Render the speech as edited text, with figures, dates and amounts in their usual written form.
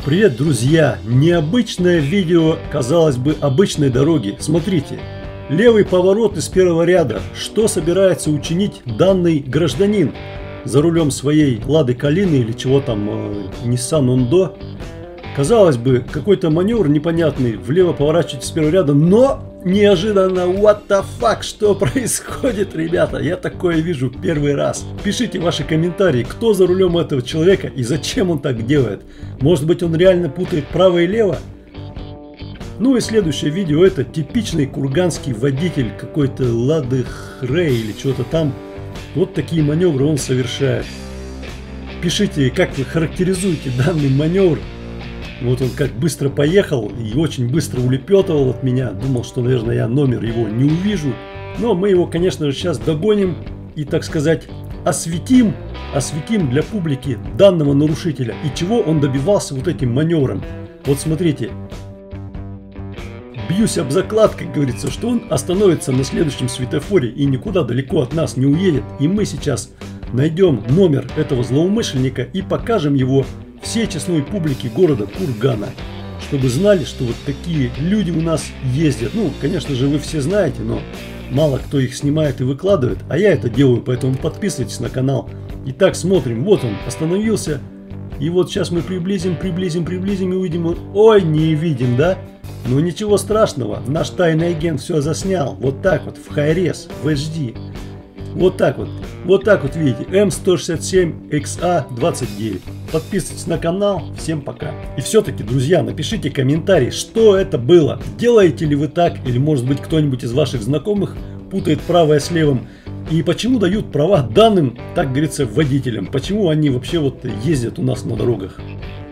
Привет, друзья! Необычное видео, казалось бы, обычной дороги. Смотрите, левый поворот из первого ряда. Что собирается учинить данный гражданин за рулем своей Лады Калины или чего там, Nissan Undo? Казалось бы, какой-то маневр непонятный, влево поворачивать из первого ряда, но неожиданно, what the fuck, что происходит, ребята? Я такое вижу первый раз. Пишите ваши комментарии, кто за рулем этого человека и зачем он так делает. Может быть, он реально путает право и лево? Ну и следующее видео, это типичный курганский водитель какой-то Лады Хрей или что-то там. Вот такие маневры он совершает. Пишите, как вы характеризуете данный маневр. Вот он как быстро поехал и очень быстро улепетывал от меня. Думал, что, наверное, я номер его не увижу. Но мы его, конечно же, сейчас догоним и, так сказать, осветим для публики данного нарушителя. И чего он добивался вот этим маневром. Вот смотрите. Бьюсь об заклад, как говорится, что он остановится на следующем светофоре и никуда далеко от нас не уедет. И мы сейчас найдем номер этого злоумышленника и покажем его всей честной публике города Кургана, чтобы знали, что вот такие люди у нас ездят. Ну, конечно же, вы все знаете, но мало кто их снимает и выкладывает, а я это делаю, поэтому подписывайтесь на канал. Итак, смотрим, вот он остановился, и вот сейчас мы приблизим и увидим, ой, не видим, да? Ну ничего страшного, наш тайный агент все заснял, вот так вот, в Hi-Res, в HD. Вот так вот видите, М167XA29. Подписывайтесь на канал, всем пока. И все-таки, друзья, напишите комментарий, что это было. Делаете ли вы так, или может быть кто-нибудь из ваших знакомых путает правое с левым. И почему дают права данным, так говорится, водителям? Почему они вообще вот ездят у нас на дорогах?